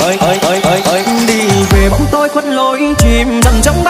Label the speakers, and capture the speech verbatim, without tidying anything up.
Speaker 1: ơi ơi ơi ơi ơi đi về bóng tôi khuất lối chìm đắm trong